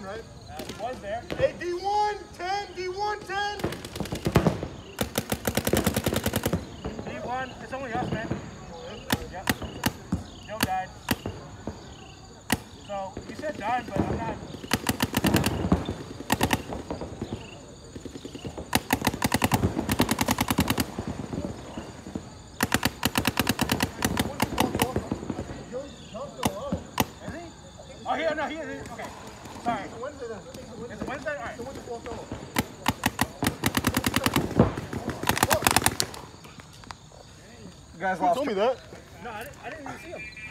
D1, right? He was there. Hey, D1, 10, D1, 10. D1, it's only us, man. Yep. Joe died. So, you said dime, but I'm not. Oh, here, no, here. Okay. Sorry. It's a Wednesday then. It's a Wednesday? All right. So when's the fourth off? You guys Who lost. told me that? No, I didn't even see him.